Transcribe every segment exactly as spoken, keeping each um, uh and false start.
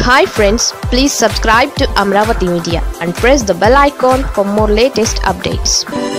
Hi friends, please subscribe to Amaravathi Media and press the bell icon for more latest updates.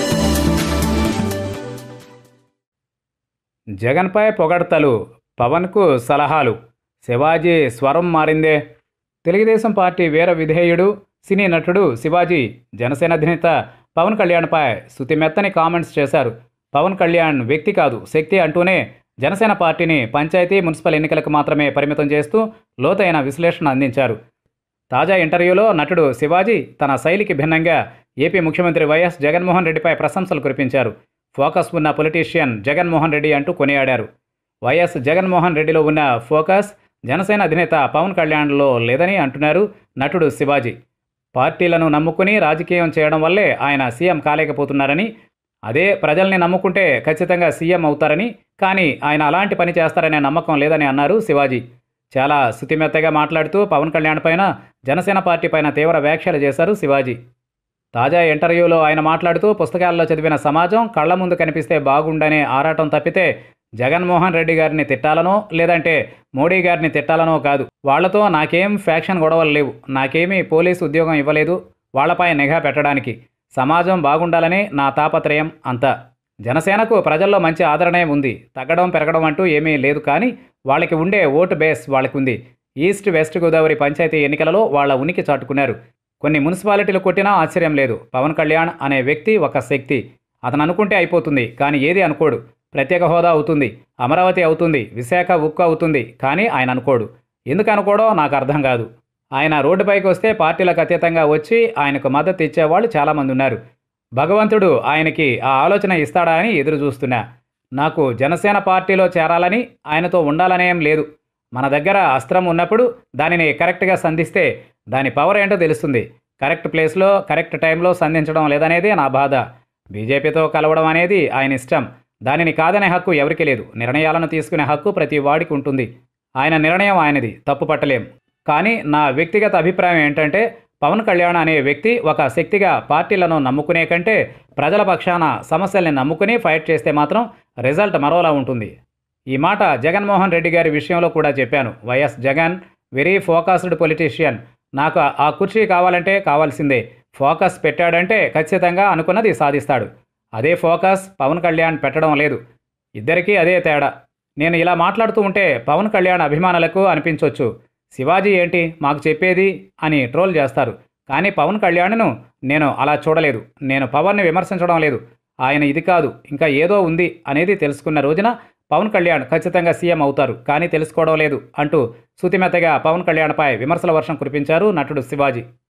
Jagan పై పొగడ్తలు, పవన్ కు సలహాలు. శివాజీ స్వరం మారిందే. Telugu Desam party వీర విధేయుడు సినీ నటుడు శివాజీ జనసేన అధినేత పవన్ కళ్యాణ్ పై సుతిమెత్తని కామెంట్స్ చేశారు. పవన్ కళ్యాణ్ వ్యక్తి కాదు శక్తి అంటూనే జనసేన పార్టీని పంచాయతీ మున్సిపల్ ఎన్నికలకు మాత్రమే పరిమితం చేస్తూ లోతైన విశ్లేషణ అందించారు. తాజా ఇంటర్వ్యూలో నటుడు శివాజీ తన శైలికి భిన్నంగా ఏపీ ముఖ్యమంత్రి వైఎస్ జగన్మోహన్ రెడ్డిపై ప్రశంసలు కురిపించారు. ఫోకస్ ఉన్న పొలిటీషియన్ జగన్మోహన్ రెడ్డి అంటూ కొనియాడారు. వైఎస్ జగన్మోహన్ రెడ్డిలో ఉన్న ఫోకస్ జనసేన అధినేత పవన్ కళ్యాణ్లో లేదని అంటున్నారు నటుడు శివాజీ. పార్టీలను నమ్ముకుని రాజకీయం చేయడం వల్లే ఆయన సీఎం కాలేకపోతున్నారని, అదే ప్రజల్ని నమ్ముకుంటే ఖచ్చితంగా సీఎం అవుతారని, కానీ ఆయన అలాంటి పని చేస్తారనే నమ్మకం లేదని అన్నారు శివాజీ. చాలా శుతిమెత్తగా మాట్లాడుతూ పవన్ కళ్యాణ్ పైన, జనసేన పార్టీ పైన తీవ్ర వ్యాఖ్యలు చేశారు శివాజీ. తాజా ఇంటర్వ్యూలో ఆయన మాట్లాడుతూ పుస్తకాల్లో చదివిన సమాజం కళ్ల ముందు కనిపిస్తే బాగుండనే ఆరాటం తప్పితే జగన్మోహన్ రెడ్డి గారిని తిట్టాలనో లేదంటే మోడీ గారిని తిట్టాలనో కాదు. వాళ్లతో నాకేం ఫ్యాక్షన్ గొడవలు లేవు, నాకేమీ పోలీసు ఉద్యోగం ఇవ్వలేదు వాళ్లపై నిఘా పెట్టడానికి. సమాజం బాగుండాలని నా తాపత్రయం అంతా. జనసేనకు ప్రజల్లో మంచి ఆదరణే ఉంది, తగ్గడం పెరగడం అంటూ ఏమీ లేదు, కానీ వాళ్ళకి ఉండే ఓటు బేస్ వాళ్ళకి ఉంది. ఈస్ట్ వెస్ట్ గోదావరి పంచాయతీ ఎన్నికలలో వాళ్ళ ఉనికి చాటుకున్నారు. కొన్ని మున్సిపాలిటీలు కొట్టినా ఆశ్చర్యం లేదు. పవన్ కళ్యాణ్ అనే వ్యక్తి ఒక శక్తి. అతను అనుకుంటే అయిపోతుంది, కానీ ఏది అనుకోడు. ప్రత్యేక హోదా అవుతుంది, అమరావతి అవుతుంది, విశాఖ ఉక్కు అవుతుంది, కానీ ఆయన అనుకోడు. ఎందుకు అనుకోడో నాకు అర్థం కాదు. ఆయన రోడ్డుపైకి వస్తే పార్టీలకు అతీతంగా వచ్చి ఆయనకు మద్దతు ఇచ్చేవాళ్ళు చాలామంది ఉన్నారు. భగవంతుడు ఆయనకి ఆ ఆలోచన ఇస్తాడా అని ఎదురు చూస్తున్నా. నాకు జనసేన పార్టీలో చేరాలని, ఆయనతో ఉండాలనేం లేదు. మన దగ్గర అస్త్రం ఉన్నప్పుడు దానిని కరెక్ట్గా సంధిస్తే దాని పవర్ ఏంటో తెలుస్తుంది. కరెక్ట్ ప్లేస్లో కరెక్ట్ టైంలో సంధించడం లేదనేదే నా బాధ. బీజేపీతో కలవడం అనేది ఆయన ఇష్టం, దానిని కాదనే హక్కు ఎవరికి లేదు. నిర్ణయాలను తీసుకునే హక్కు ప్రతి వాడికి ఉంటుంది. ఆయన నిర్ణయం ఆయనది, తప్పు పట్టలేం. కానీ నా వ్యక్తిగత అభిప్రాయం ఏంటంటే, పవన్ కళ్యాణ్ అనే వ్యక్తి ఒక శక్తిగా పార్టీలను నమ్ముకునే కంటే ప్రజల పక్షాన సమస్యల్ని నమ్ముకుని ఫైట్ చేస్తే మాత్రం రిజల్ట్ మరోలా ఉంటుంది. ఈ మాట జగన్మోహన్ రెడ్డి గారి విషయంలో కూడా చెప్పాను. YS Jagan very focused politician. నాకు ఆ కుర్చీ కావాలంటే కావాల్సిందే. ఫోకస్ పెట్టాడంటే ఖచ్చితంగా అనుకున్నది సాధిస్తాడు. అదే ఫోకస్ పవన్ కళ్యాణ్ పెట్టడం లేదు. ఇద్దరికీ అదే తేడా. నేను ఇలా మాట్లాడుతూ ఉంటే పవన్ కళ్యాణ్ అభిమానులకు అనిపించవచ్చు, శివాజీ ఏంటి మాకు చెప్పేది అని ట్రోల్ చేస్తారు. కానీ పవన్ కళ్యాణ్ను నేను అలా చూడలేదు. నేను పవన్ని విమర్శించడం లేదు. ఆయన ఇది కాదు ఇంకా ఏదో ఉంది అనేది తెలుసుకున్న రోజున పవన్ కళ్యాణ్ ఖచ్చితంగా సీఎం అవుతారు, కానీ తెలుసుకోవడం లేదు అంటూ శుతిమెత్తగా పవన్ కళ్యాణ్పై విమర్శల వర్షం కురిపించారు నటుడు శివాజీ.